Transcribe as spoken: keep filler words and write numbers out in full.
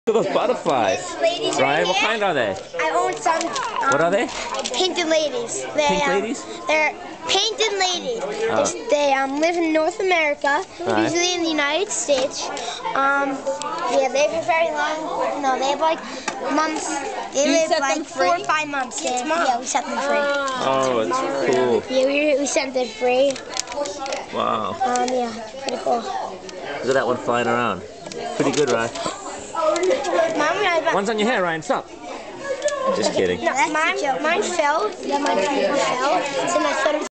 Look at those butterflies. Ladies Ryan, right what here. kind are they? I own some. Um, What are they? Painted ladies. They, Pink um, ladies? They're painted ladies. Oh. They, they um, live in North America, Right. usually in the United States. Um, yeah, they have very long. No, they have like months. They You live set like them four or free? five months. Yeah, yeah, we set them free. Oh, it's cool. Yeah, we, we sent them free. Wow. Um, yeah, pretty cool. Look at that one flying around. Pretty good, Ryan. Mine, One's on your hair, Ryan. Stop. Just kidding. no, mine, mine fell. Yeah, mine fell. So my son